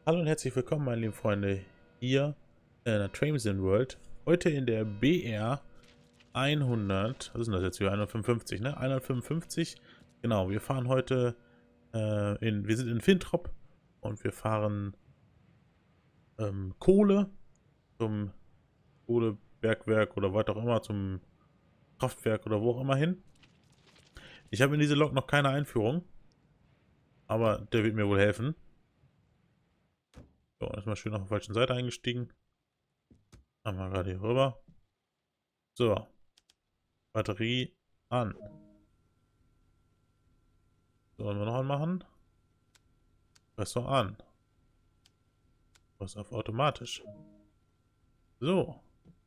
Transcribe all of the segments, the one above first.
Hallo und herzlich willkommen, meine lieben Freunde, hier in der Trainsim World. Heute in der BR 100, was ist denn das jetzt hier? 155, ne? 155, genau, wir fahren heute wir sind in Fintrop und wir fahren Kohle zum Kohlebergwerk oder was auch immer, zum Kraftwerk oder wo auch immer hin. Ich habe in diese Lok noch keine Einführung, aber der wird mir wohl helfen. So, erstmal schön auf der falschen Seite eingestiegen. Einmal gerade hier rüber. So. Batterie an. Sollen wir noch anmachen? Pressor an. Was auf automatisch. So.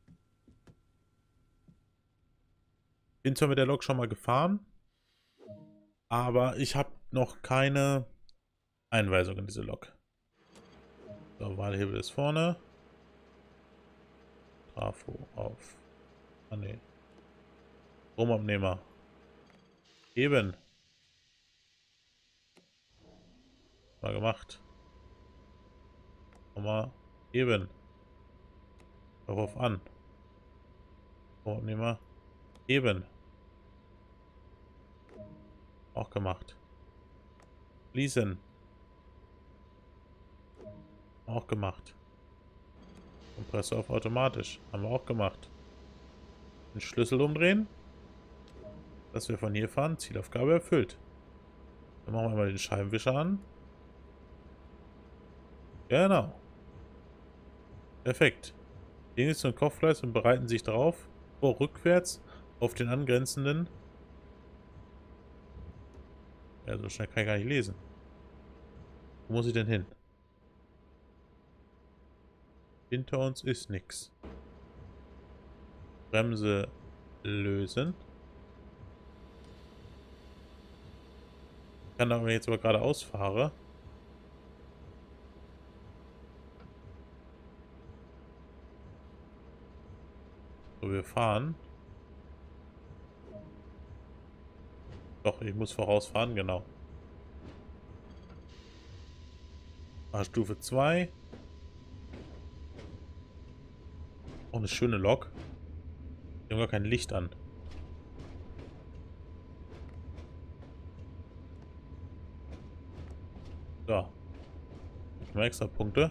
Bin zwar mit der Lok schon mal gefahren, aber ich habe noch keine Einweisung in diese Lok. So, Wahlhebel ist vorne. Trafo auf. Ah ne. Stromabnehmer. Eben. Mal gemacht. Nochmal. Eben. Darauf an. Stromabnehmer. Eben. Auch gemacht. Fließen. Auch gemacht. Kompressor auf automatisch. Haben wir auch gemacht. Den Schlüssel umdrehen. Dass wir von hier fahren. Zielaufgabe erfüllt. Dann machen wir mal den Scheibenwischer an. Genau. Perfekt. Gehen jetzt zum Kopfgleis und bereiten sich darauf vor rückwärts auf den angrenzenden. Ja, so schnell kann ich gar nicht lesen. Wo muss ich denn hin? Hinter uns ist nichts. Bremse lösen. Ich kann da, wenn ich jetzt aber geradeaus fahre. So, wir fahren. Doch, ich muss vorausfahren, genau. Stufe 2. Auch eine schöne Lok. Wir haben gar kein Licht an. So. Ich mal extra Punkte.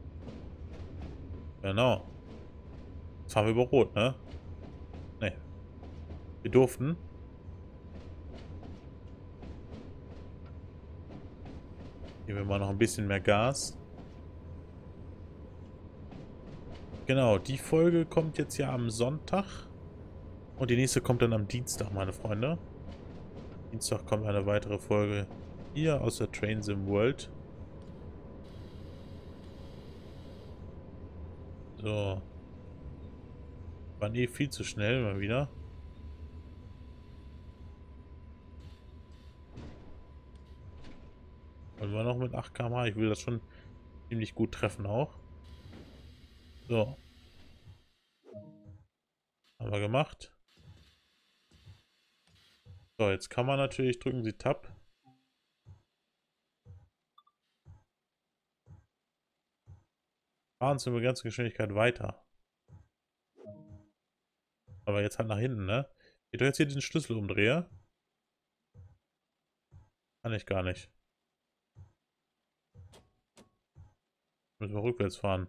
Genau. Jetzt fahren wir über Rot, ne? Ne. Wir durften. Geben wir mal noch ein bisschen mehr Gas. Genau, die Folge kommt jetzt ja am Sonntag. Und die nächste kommt dann am Dienstag, meine Freunde. Dienstag kommt eine weitere Folge hier aus der Trainsim World. So. War eh viel zu schnell mal wieder. Wollen wir noch mit 8 km/h? Ich will das schon ziemlich gut treffen auch. So. Haben wir gemacht. So, jetzt kann man natürlich, drücken Sie Tab. Fahren zur begrenzten Geschwindigkeit weiter. Aber jetzt halt nach hinten, ne? Ich drücke jetzt hier den Schlüssel umdrehe. Kann ich gar nicht. Müssen wir rückwärts fahren.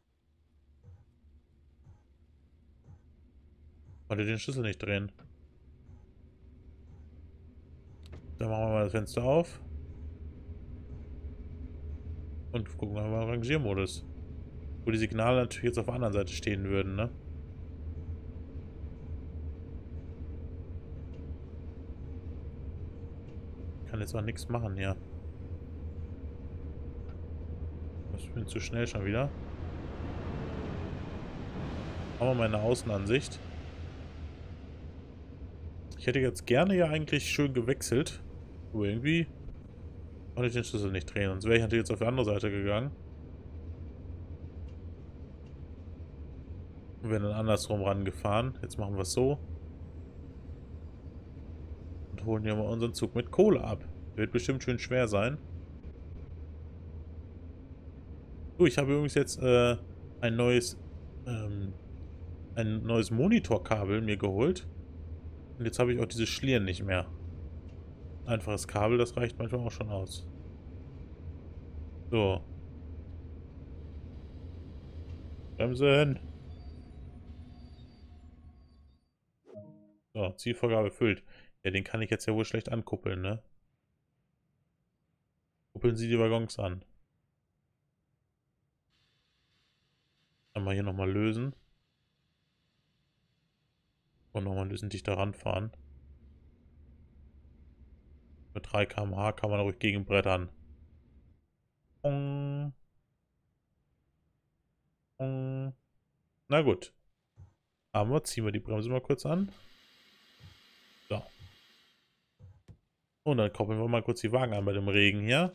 Konnte den Schlüssel nicht drehen. Dann machen wir mal das Fenster auf. Und gucken wir mal im Rangiermodus. Wo die Signale natürlich jetzt auf der anderen Seite stehen würden, ne? Ich kann jetzt auch nichts machen hier. Ich bin zu schnell schon wieder. Machen wir mal eine Außenansicht. Ich hätte jetzt gerne ja eigentlich schön gewechselt. Aber irgendwie konnte ich den Schlüssel nicht drehen. Sonst wäre ich natürlich jetzt auf die andere Seite gegangen. Und wäre dann andersrum rangefahren. Jetzt machen wir es so. Und holen hier mal unseren Zug mit Kohle ab. Wird bestimmt schön schwer sein. So, ich habe übrigens jetzt ein neues ähm, Monitorkabel mir geholt. Und jetzt habe ich auch diese Schlieren nicht mehr. Einfaches Kabel, das reicht manchmal auch schon aus. So. Bremsen. So, Zielvorgabe erfüllt. Ja, den kann ich jetzt ja wohl schlecht ankuppeln, ne? Kuppeln Sie die Waggons an. Einmal hier nochmal lösen. Und nochmal ein bisschen dichter ranfahren. Mit 3 km/h kann man ruhig gegenbrettern. Na gut. Aber ziehen wir die Bremse mal kurz an. So. Und dann koppeln wir mal kurz die Wagen an bei dem Regen hier.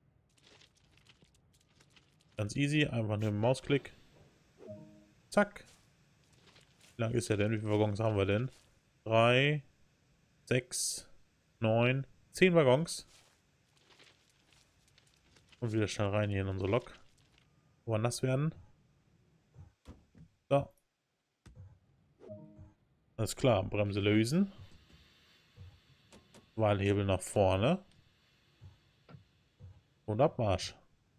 Ganz easy, einfach nur mit dem Mausklick. Zack. Wie lang ist er denn? Wie viele Waggons haben wir denn? 3, 6, 9, 10 Waggons. Und wieder schnell rein hier in unsere Lok. Wo wir nass werden. So. Alles klar, Bremse lösen. Wahlhebel nach vorne. Und Abmarsch.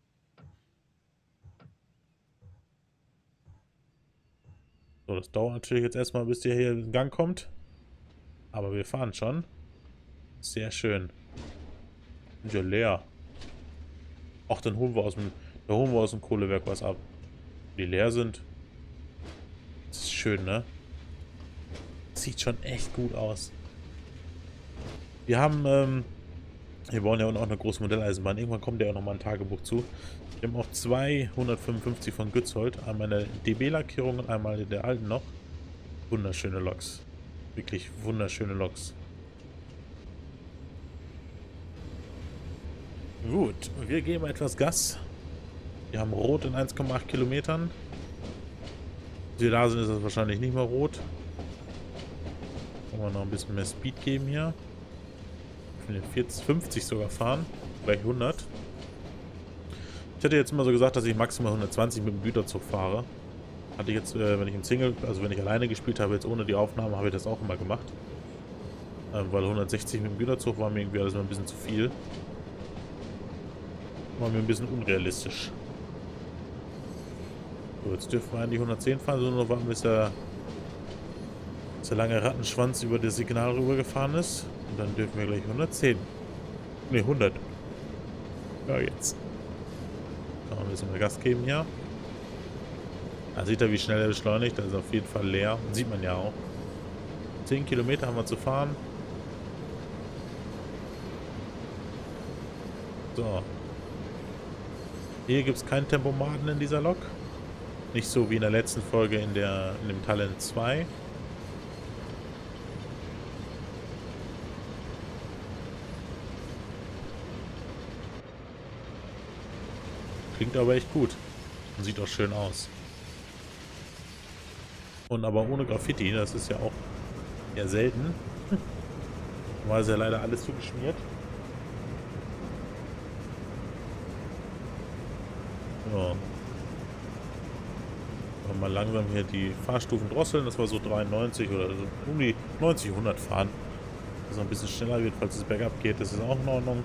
So, das dauert natürlich jetzt erstmal, bis der hier in Gang kommt. Aber wir fahren schon. Sehr schön. Sind ja leer. Ach, dann holen wir aus dem Kohlewerk was ab. Die leer sind. Das ist schön, ne? Sieht schon echt gut aus. Wir haben, wir bauen ja auch noch eine große Modelleisenbahn. Irgendwann kommt ja auch nochmal ein Tagebuch zu. Wir haben auch 255 von Gützold. Einmal eine DB-Lackierung und einmal in der alten noch. Wunderschöne Loks. Wirklich wunderschöne Loks. Gut, wir geben etwas Gas. Wir haben Rot in 1,8 Kilometern. Wenn Sie da sind, ist das wahrscheinlich nicht mehr rot. Können wir noch ein bisschen mehr Speed geben hier. Ich will den 40, 50 sogar fahren. Gleich 100. Ich hätte jetzt immer so gesagt, dass ich maximal 120 mit dem Güterzug fahre. Hatte ich jetzt, wenn ich im Single, also wenn ich alleine gespielt habe, jetzt ohne die Aufnahme, habe ich das auch immer gemacht. Weil 160 mit dem Güterzug war mir irgendwie alles mal ein bisschen zu viel. War mir ein bisschen unrealistisch. So, jetzt dürfen wir eigentlich 110 fahren, so nur warten, bis der lange Rattenschwanz über das Signal rübergefahren ist. Und dann dürfen wir gleich 110. Ne, 100. Ja, jetzt. Kann man ein bisschen mehr Gas geben hier. Da sieht er, wie schnell er beschleunigt. Das ist auf jeden Fall leer. Sieht man ja auch. 10 Kilometer haben wir zu fahren. So. Hier gibt es keinen Tempomaten in dieser Lok. Nicht so wie in der letzten Folge in dem Talent 2. Klingt aber echt gut. Und sieht auch schön aus. Und aber ohne Graffiti, das ist ja auch eher selten. War es ja leider alles zugeschmiert. So. Mal langsam hier die Fahrstufen drosseln, dass wir so 93 oder so um die 90, 100 fahren. Dass es ein bisschen schneller wird, falls es bergab geht, das ist auch in Ordnung.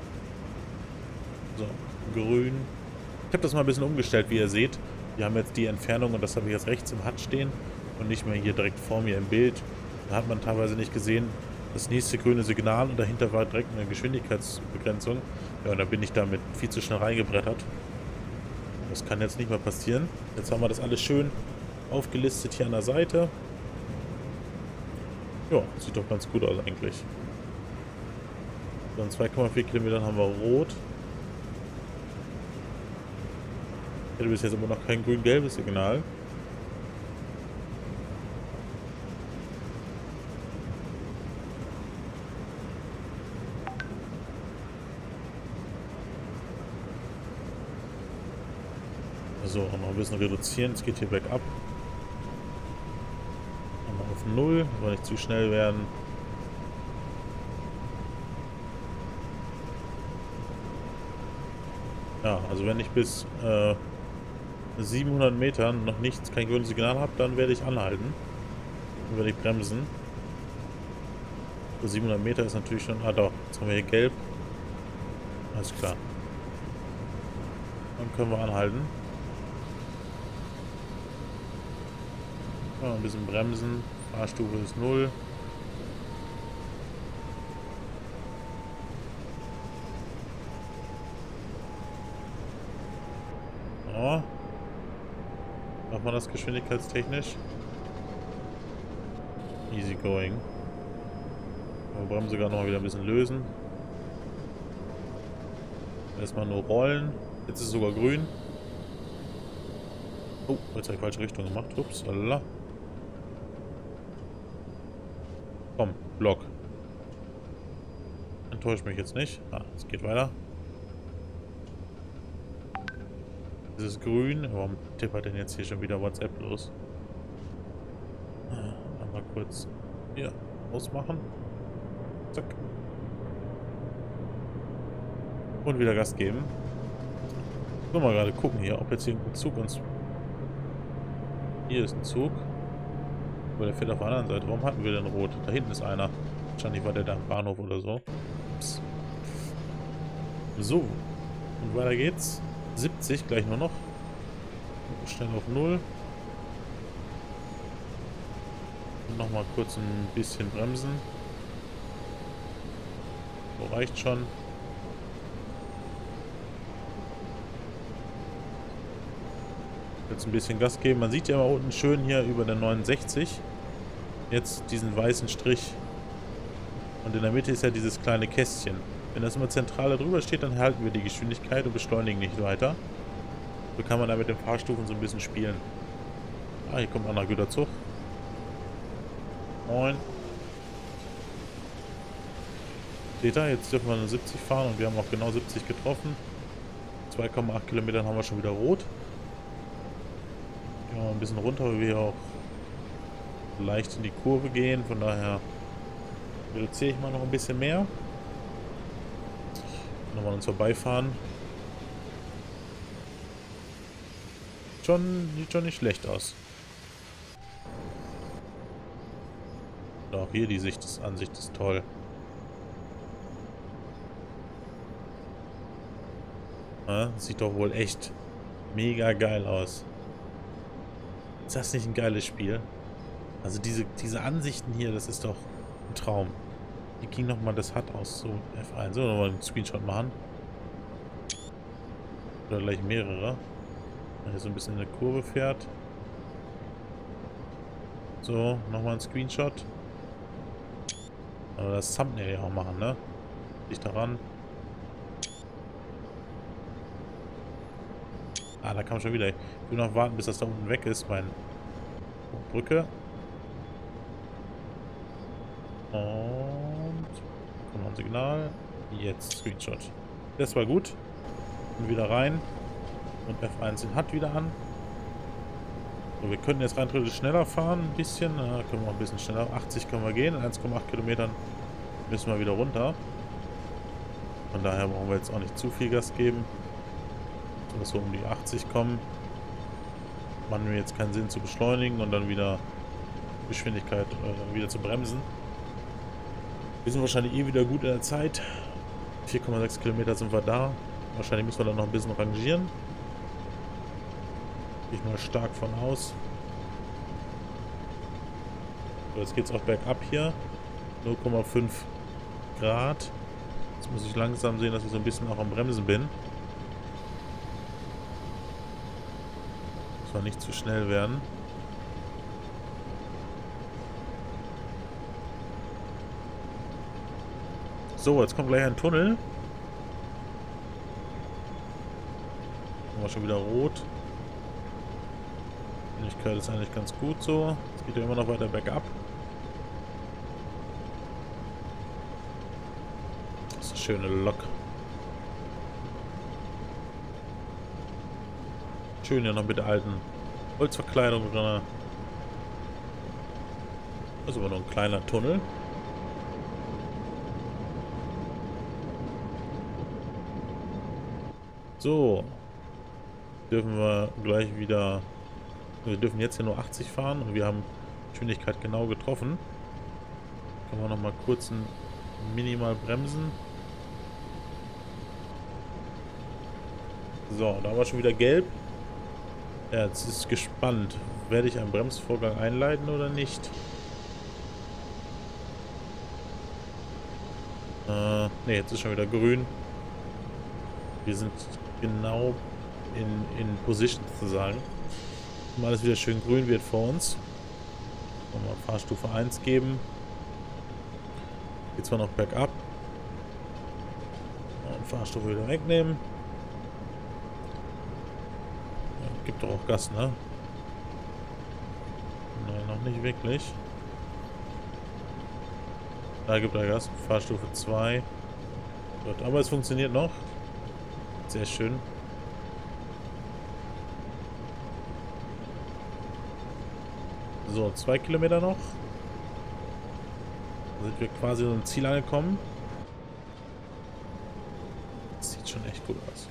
So, grün. Ich habe das mal ein bisschen umgestellt, wie ihr seht. Wir haben jetzt die Entfernung und das habe ich jetzt rechts im HUD stehen und nicht mehr hier direkt vor mir im Bild. Da hat man teilweise nicht gesehen, das nächste grüne Signal und dahinter war direkt eine Geschwindigkeitsbegrenzung. Ja, und da bin ich damit viel zu schnell reingebrettert. Das kann jetzt nicht mehr passieren. Jetzt haben wir das alles schön aufgelistet hier an der Seite. Ja, sieht doch ganz gut aus eigentlich. So, in 2,4 Kilometern haben wir rot. Ich hätte bis jetzt aber noch kein grün-gelbes Signal. So, noch ein bisschen reduzieren. Es geht hier bergab. Einmal auf 0, aber nicht zu schnell werden. Ja, also wenn ich bis 700 Metern noch nichts, kein grünes Signal habe, dann werde ich anhalten. Dann werde ich bremsen. So 700 Meter ist natürlich schon... Ah doch, jetzt haben wir hier gelb. Alles klar. Dann können wir anhalten. Ja, ein bisschen bremsen. Fahrstufe ist 0. Ja. Macht man das geschwindigkeitstechnisch? Easy going. Wir bremsen sogar noch mal wieder ein bisschen lösen. Erstmal nur rollen. Jetzt ist es sogar grün. Oh, jetzt habe ich falsche Richtung gemacht. Ups, lala. Komm, Block. Enttäuscht mich jetzt nicht. Ah, es geht weiter. Es ist grün. Warum tippert denn jetzt hier schon wieder WhatsApp los? Mal kurz hier ausmachen. Zack. Und wieder Gas geben. So, mal gerade gucken hier, ob jetzt hier ein Zug uns... Hier ist ein Zug. Aber der fährt auf der anderen Seite. Warum hatten wir denn rot? Da hinten ist einer. Wahrscheinlich war der da am Bahnhof oder so. Ups. So. Und weiter geht's. 70 gleich nur noch. Schnell auf 0. Und nochmal kurz ein bisschen bremsen. So, reicht schon. Jetzt ein bisschen Gas geben. Man sieht ja mal unten schön hier über der 69. Jetzt diesen weißen Strich. Und in der Mitte ist ja dieses kleine Kästchen. Wenn das immer zentral drüber steht, dann halten wir die Geschwindigkeit und beschleunigen nicht weiter. So kann man da mit den Fahrstufen so ein bisschen spielen. Ah, hier kommt ein anderer Güterzug. Moin. Seht ihr, jetzt dürfen wir eine 70 fahren und wir haben auch genau 70 getroffen. 2,8 Kilometern haben wir schon wieder rot. Gehen wir mal ein bisschen runter, weil wir hier auch leicht in die Kurve gehen. Von daher reduziere ich mal noch ein bisschen mehr. Nochmal uns vorbeifahren. Sieht schon nicht schlecht aus. Und auch hier die Ansicht ist toll. Ja, sieht doch wohl echt mega geil aus. Ist das nicht ein geiles Spiel? Also diese Ansichten hier, das ist doch ein Traum. Wie ging nochmal das HUD aus? So, F1. So, nochmal einen Screenshot machen. Oder gleich mehrere. Wenn er so ein bisschen in der Kurve fährt. So, nochmal ein Screenshot. Aber das Thumbnail ja auch machen, ne? Liegt daran. Ah, da kam schon wieder. Ich will noch warten, bis das da unten weg ist. Meine Brücke. Und kommt noch ein Signal. Jetzt Screenshot. Das war gut. Und wieder rein. Und F1 den HUD wieder an. So, wir können jetzt rein theoretisch schneller fahren. Ein bisschen. Können wir ein bisschen schneller. 80 können wir gehen. 1,8 Kilometern müssen wir wieder runter. Von daher brauchen wir jetzt auch nicht zu viel Gas geben. Dass wir um die 80 kommen. Machen wir jetzt keinen Sinn zu beschleunigen und dann wieder Geschwindigkeit wieder zu bremsen. Wir sind wahrscheinlich eh wieder gut in der Zeit. 4,6 Kilometer sind wir da. Wahrscheinlich müssen wir dann noch ein bisschen rangieren. Gehe ich mal stark von aus. So, jetzt geht es auch bergab hier. 0,5 Grad. Jetzt muss ich langsam sehen, dass ich so ein bisschen auch am Bremsen bin. Muss nicht zu schnell werden. So, jetzt kommt gleich ein Tunnel. Haben wir schon wieder rot. Die Geschwindigkeit ist eigentlich ganz gut so. Es geht ja immer noch weiter bergab. Das ist eine schöne Lok. Schön ja noch mit der alten Holzverkleidung drin. Das ist aber nur ein kleiner Tunnel. So. dürfen wir gleich wieder... Wir dürfen jetzt hier nur 80 fahren und wir haben Geschwindigkeit genau getroffen. Können wir nochmal kurz minimal bremsen. So, da war schon wieder gelb. Ja, jetzt ist gespannt. Werde ich einen Bremsvorgang einleiten oder nicht? Ne, jetzt ist schon wieder grün. Wir sind genau in Position sozusagen. Und alles wieder schön grün wird vor uns. Nochmal Fahrstufe 1 geben. Geht zwar noch bergab. Und Fahrstufe wieder wegnehmen. Ja, gibt doch auch Gas, ne? Nein, noch nicht wirklich. Da gibt er Gas. Fahrstufe 2. Gut, aber es funktioniert noch. Sehr schön. So, 2 Kilometer noch. Da sind wir quasi so im Ziel angekommen. Das sieht schon echt gut aus.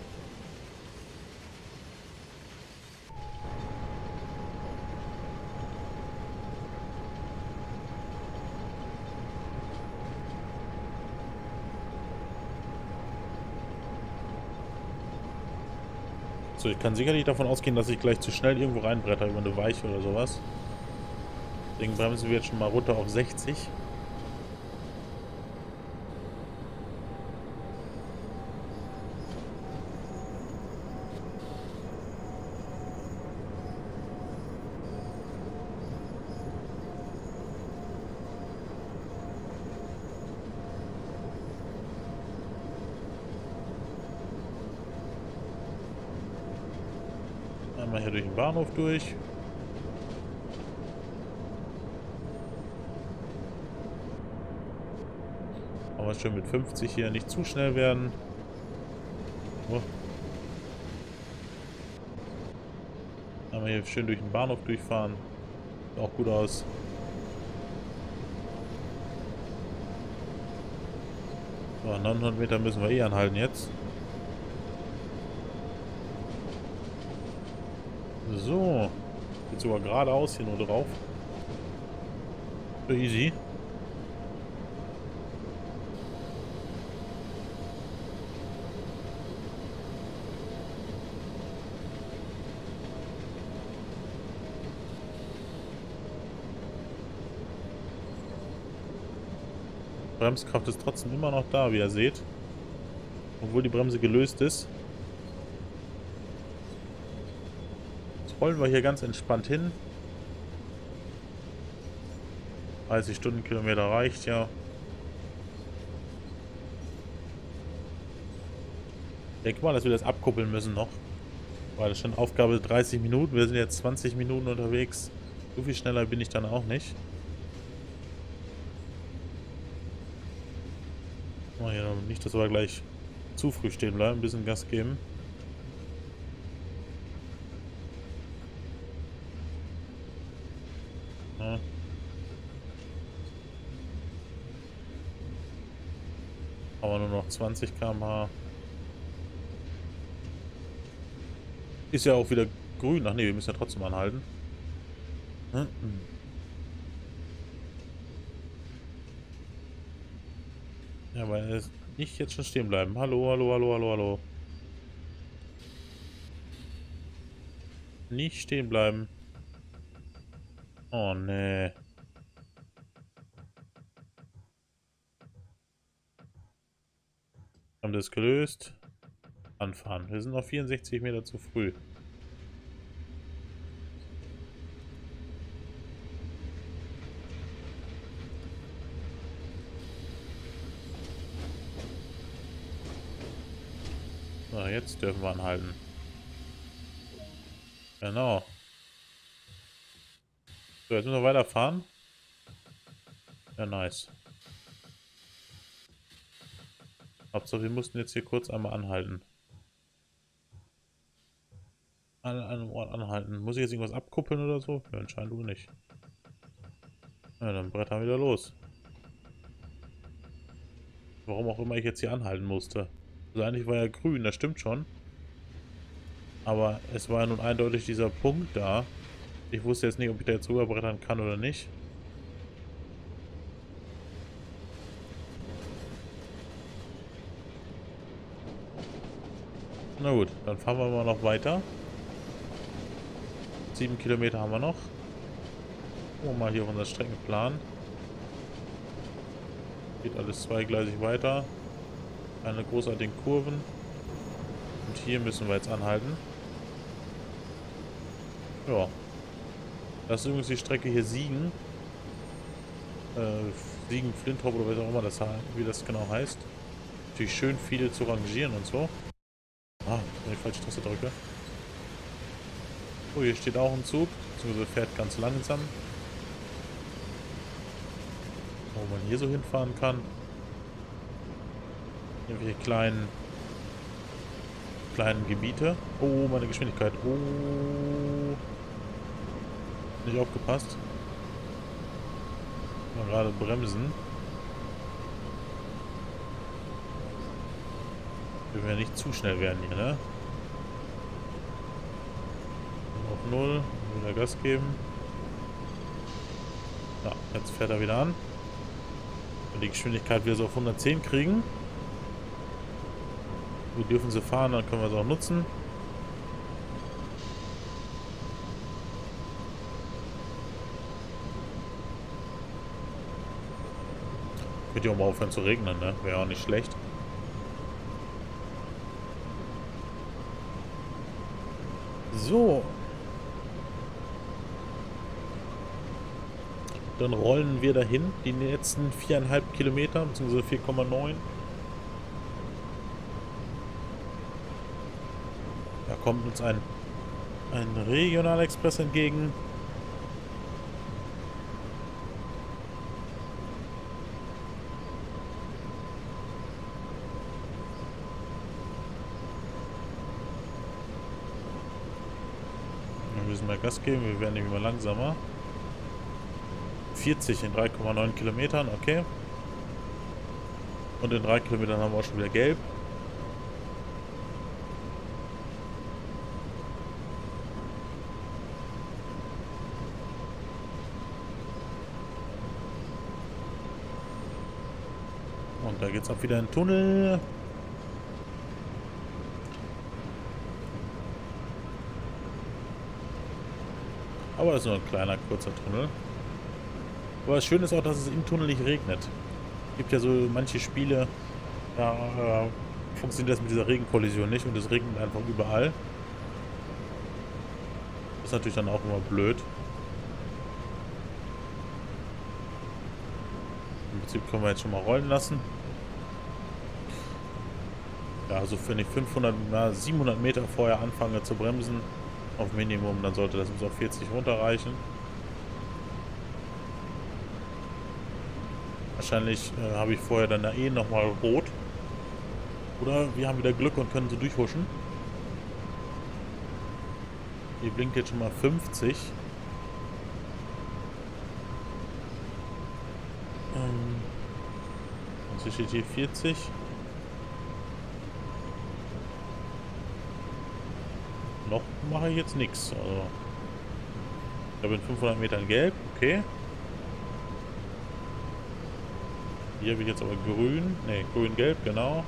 So, ich kann sicherlich davon ausgehen, dass ich gleich zu schnell irgendwo reinbretter über eine Weiche oder sowas. Deswegen bremsen wir jetzt schon mal runter auf 60. Einmal hier durch den Bahnhof durch. Aber schön mit 50 hier, nicht zu schnell werden. Oh. Einmal hier schön durch den Bahnhof durchfahren. Sieht auch gut aus. So, 900 Meter müssen wir eh anhalten jetzt. So. Geht sogar geradeaus hier nur drauf. So easy. Bremskraft ist trotzdem immer noch da, wie ihr seht. Obwohl die Bremse gelöst ist. Jetzt rollen wir hier ganz entspannt hin. 30 Stundenkilometer reicht ja. Ich denke mal, dass wir das abkuppeln müssen noch. Weil das schon Aufgabe 30 Minuten. Wir sind jetzt 20 Minuten unterwegs. So viel schneller bin ich dann auch nicht. Oh ja, nicht, dass wir gleich zu früh stehen bleiben. Ein bisschen Gas geben. Ja. Aber nur noch 20 km/h. Ist ja auch wieder grün. Ach nee, wir müssen ja trotzdem anhalten. Ja, aber nicht jetzt schon stehen bleiben. Hallo, hallo, hallo, hallo, hallo. Nicht stehen bleiben. Oh, nee. Haben das gelöst. Anfahren. Wir sind noch 64 Meter zu früh. So, jetzt dürfen wir anhalten. Genau. So, jetzt müssen wir weiterfahren. Ja, nice. Hauptsache, wir mussten jetzt hier kurz einmal anhalten. An einem Ort anhalten. Muss ich jetzt irgendwas abkuppeln oder so? Ja, anscheinend wohl nicht. Ja, dann brettern wir wieder los. Warum auch immer ich jetzt hier anhalten musste. Also eigentlich war ja grün, das stimmt schon. Aber es war ja nun eindeutig dieser Punkt da. Ich wusste jetzt nicht, ob ich da jetzt rüberbrettern kann oder nicht. Na gut, dann fahren wir mal noch weiter. 7 Kilometer haben wir noch. Gucken wir mal hier auf unseren Streckenplan. Geht alles zweigleisig weiter. Keine großartigen Kurven. Und hier müssen wir jetzt anhalten. Ja. Das ist übrigens die Strecke hier Siegen. Siegen, Flintrop oder was auch immer das, wie das genau heißt. Natürlich schön viele zu rangieren und so. Ah, wenn ich die falsche Taste drücke. Oh, hier steht auch ein Zug. Beziehungsweise fährt ganz langsam. Wo man hier so hinfahren kann. Irgendwelche kleinen Gebiete. Oh, meine Geschwindigkeit. Oh. Nicht aufgepasst. Mal gerade bremsen. Wir werden nicht zu schnell werden hier, ne? Auf 0. Wieder Gas geben. Ja, jetzt fährt er wieder an. Wenn die Geschwindigkeit wieder so auf 110 kriegen. Wir dürfen sie fahren, dann können wir sie auch nutzen. Könnte ja auch mal aufhören zu regnen, ne? Wäre auch nicht schlecht. So. Dann rollen wir dahin, die letzten 4,5 Kilometer, beziehungsweise 4,9. Da kommt uns ein Regionalexpress entgegen. Wir müssen mal Gas geben, wir werden nämlich immer langsamer. 40 in 3,9 Kilometern, okay. Und in 3 Kilometern haben wir auch schon wieder gelb. Und da geht's auch wieder in den Tunnel. Aber das ist nur ein kleiner, kurzer Tunnel. Aber das Schöne ist auch, dass es im Tunnel nicht regnet. Es gibt ja so manche Spiele, da funktioniert das mit dieser Regenkollision nicht und es regnet einfach überall. Das ist natürlich dann auch immer blöd. Im Prinzip können wir jetzt schon mal rollen lassen. Ja, also wenn ich 700 Meter vorher anfange zu bremsen, auf Minimum, dann sollte das bis auf 40 runterreichen. Wahrscheinlich habe ich vorher dann eh nochmal rot. Oder wir haben wieder Glück und können so durchhuschen. Hier blinkt jetzt schon mal 50. Und steht hier 40. Noch mache ich jetzt nichts. Also, ich habe in 500 Metern gelb, okay. Hier habe ich jetzt aber grün. Ne, grün-gelb, genau.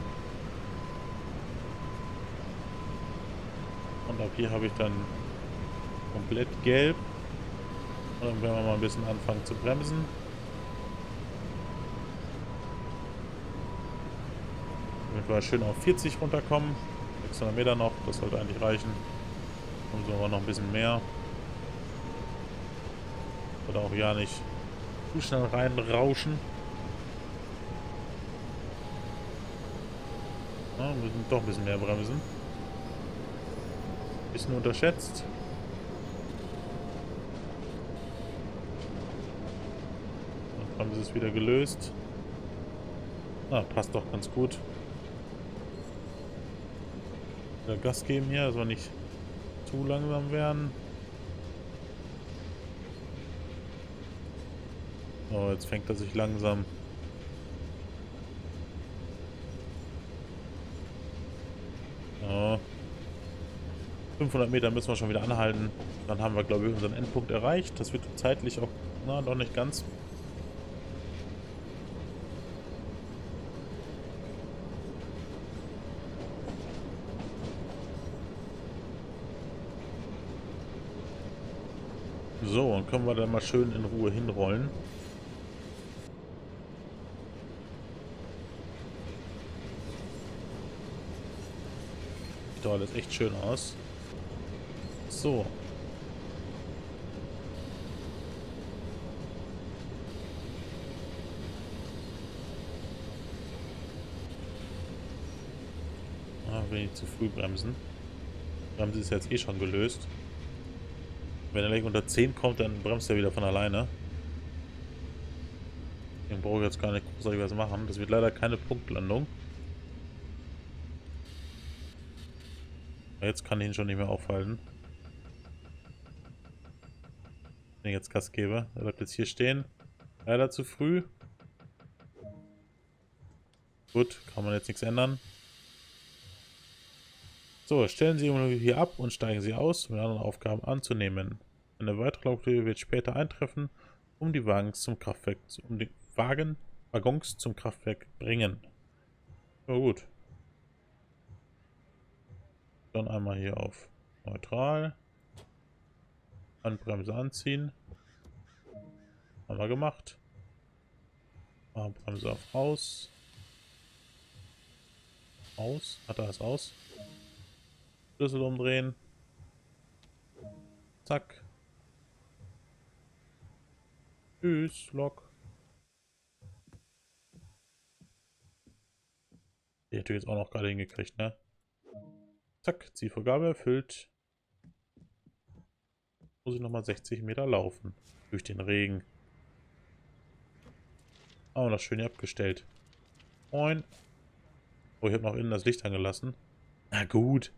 Und ab hier habe ich dann komplett gelb. Und dann werden wir mal ein bisschen anfangen zu bremsen. Damit wir schön auf 40 runterkommen. 600 Meter noch, das sollte eigentlich reichen. Und so noch ein bisschen mehr. Oder auch ja nicht zu schnell reinrauschen. Ja, wir müssen doch ein bisschen mehr bremsen. Bisschen unterschätzt. Dann haben sie es wieder gelöst. Ah, passt doch ganz gut. Wieder Gas geben hier, dass wir nicht zu langsam werden. So, jetzt fängt er sich langsam. So. 500 Meter müssen wir schon wieder anhalten. Dann haben wir, glaube ich, unseren Endpunkt erreicht. Das wird zeitlich auch, na, noch nicht ganz. So, und können wir dann mal schön in Ruhe hinrollen. Sieht doch alles echt schön aus. So. Ah, will nicht zu früh bremsen. Bremse ist jetzt eh schon gelöst. Wenn er gleich unter 10 kommt, dann bremst er wieder von alleine. Den brauche ich jetzt gar nicht großartig was machen. Das wird leider keine Punktlandung. Jetzt kann ich ihn schon nicht mehr aufhalten. Wenn ich jetzt Gas gebe. Er bleibt jetzt hier stehen. Leider zu früh. Gut, kann man jetzt nichts ändern. So, stellen Sie hier ab und steigen Sie aus, um die anderen Aufgaben anzunehmen. Eine weitere Lokalität wird später eintreffen, um die Waggons zum Kraftwerk bringen. Na gut. Dann einmal hier auf Neutral. Handbremse anziehen. Haben wir gemacht. Bremse auf Aus. Aus. Hat er es aus? Schlüssel umdrehen. Zack. Tschüss, Lok. Die hätte ich jetzt auch noch gerade hingekriegt, ne? Zack, Zielvorgabe erfüllt. Muss ich nochmal 60 Meter laufen. Durch den Regen. Aber das schön hier abgestellt. Moin. Oh, ich habe noch innen das Licht angelassen. Na gut.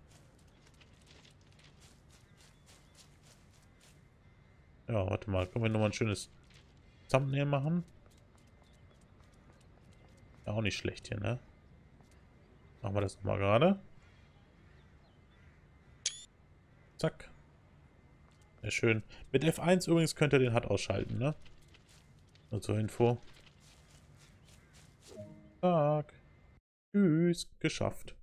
Ja, warte mal. Können wir nochmal ein schönes Thumbnail machen? Ja, auch nicht schlecht hier, ne? Machen wir das nochmal gerade. Zack. Sehr schön. Mit F1 übrigens könnt ihr den HUD ausschalten, ne? Nur zur Info. Zack. Tschüss. Geschafft.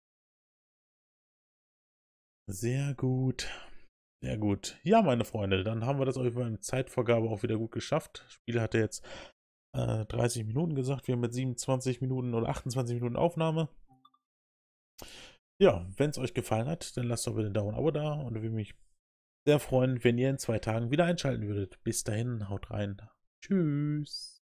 Sehr gut. Sehr gut. Ja, meine Freunde, dann haben wir das auf jeden Fall in Zeitvorgabe auch wieder gut geschafft. Das Spiel hatte jetzt 30 Minuten gesagt. Wir haben mit 27 Minuten oder 28 Minuten Aufnahme. Ja, wenn es euch gefallen hat, dann lasst doch bitte einen Daumen und ein Abo da und würde mich sehr freuen, wenn ihr in 2 Tagen wieder einschalten würdet. Bis dahin, haut rein. Tschüss.